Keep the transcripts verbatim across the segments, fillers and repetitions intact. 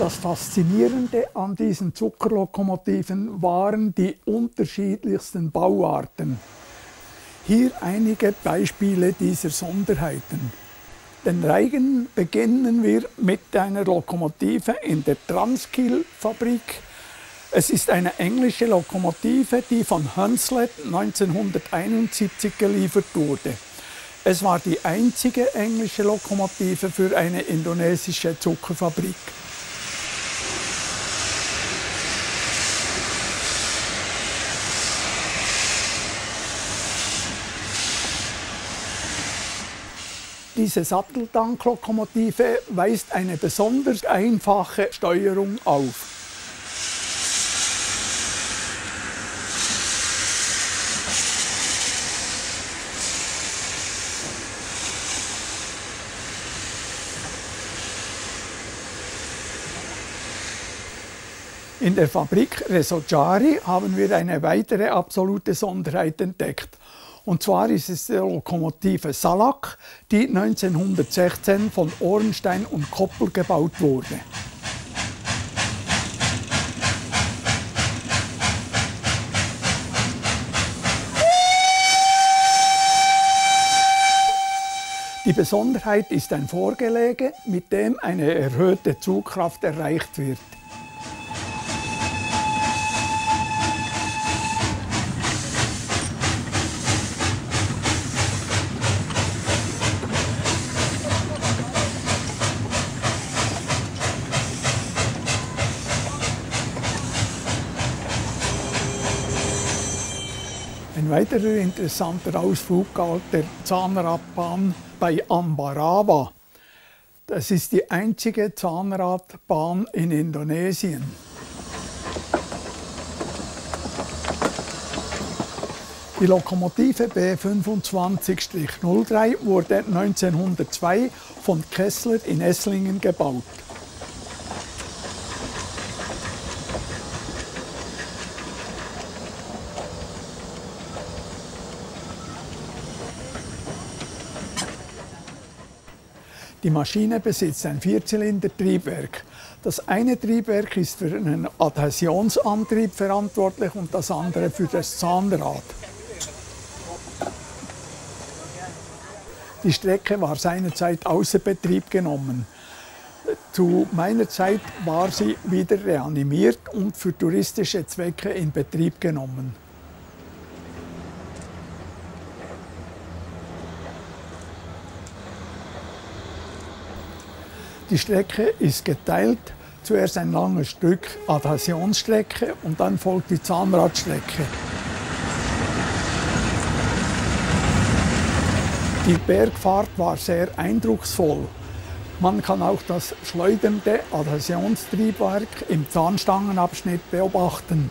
Das Faszinierende an diesen Zuckerlokomotiven waren die unterschiedlichsten Bauarten. Hier einige Beispiele dieser Sonderheiten. Den Reigen beginnen wir mit einer Lokomotive in der Transkil-Fabrik. Es ist eine englische Lokomotive, die von Hunslet neunzehnhunderteinundsiebzig geliefert wurde. Es war die einzige englische Lokomotive für eine indonesische Zuckerfabrik. Diese Satteltanklokomotive weist eine besonders einfache Steuerung auf. In der Fabrik Resojari haben wir eine weitere absolute Sonderheit entdeckt. Und zwar ist es die Lokomotive Salak, die neunzehnhundertsechzehn von Ohrenstein und Koppel gebaut wurde. Die Besonderheit ist ein Vorgelege, mit dem eine erhöhte Zugkraft erreicht wird. Ein weiterer interessanter Ausflug galt der Zahnradbahn bei Ambarawa. Das ist die einzige Zahnradbahn in Indonesien. Die Lokomotive B fünfundzwanzig null drei wurde neunzehnhundertzwei von Kessler in Esslingen gebaut. Die Maschine besitzt ein Vierzylinder-Triebwerk. Das eine Triebwerk ist für einen Adhäsionsantrieb verantwortlich und das andere für das Zahnrad. Die Strecke war seinerzeit außer Betrieb genommen. Zu meiner Zeit war sie wieder reanimiert und für touristische Zwecke in Betrieb genommen. Die Strecke ist geteilt, zuerst ein langes Stück Adhäsionsstrecke und dann folgt die Zahnradstrecke. Die Bergfahrt war sehr eindrucksvoll. Man kann auch das schleudernde Adhäsionstriebwerk im Zahnstangenabschnitt beobachten.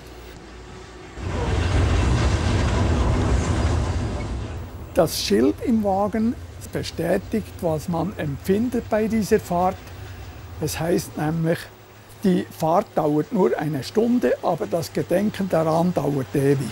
Das Schild im Wagen bestätigt, was man empfindet bei dieser Fahrt. Es heißt nämlich, die Fahrt dauert nur eine Stunde, aber das Gedenken daran dauert ewig.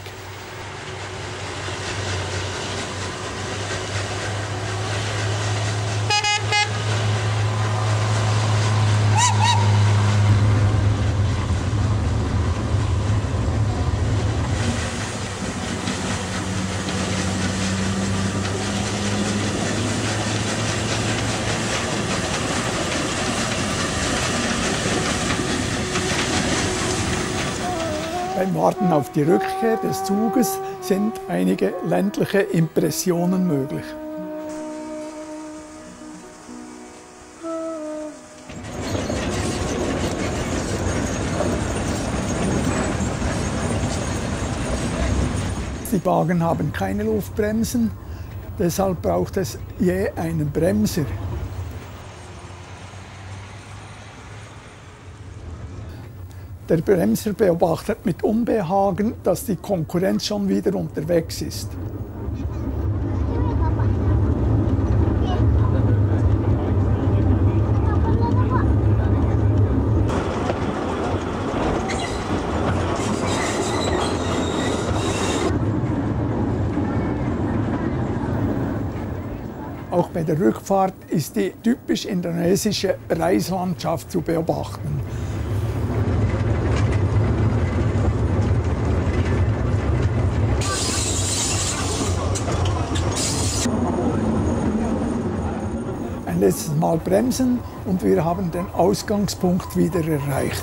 Beim Warten auf die Rückkehr des Zuges sind einige ländliche Impressionen möglich. Die Wagen haben keine Luftbremsen, deshalb braucht es je einen Bremser. Der Bremser beobachtet mit Unbehagen, dass die Konkurrenz schon wieder unterwegs ist. Auch bei der Rückfahrt ist die typisch indonesische Reislandschaft zu beobachten. ein letztes Mal bremsen und wir haben den Ausgangspunkt wieder erreicht.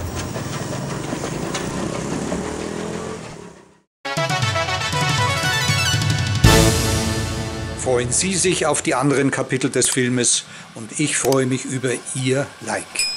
Freuen Sie sich auf die anderen Kapitel des Filmes und ich freue mich über Ihr Like.